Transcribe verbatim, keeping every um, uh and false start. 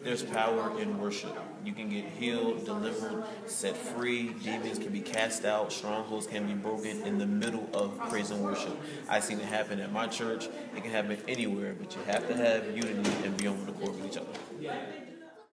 There's power in worship. You can get healed, delivered, set free. Demons can be cast out. Strongholds can be broken in the middle of praise and worship. I've seen it happen at my church. It can happen anywhere, but you have to have unity and be on the court with each other.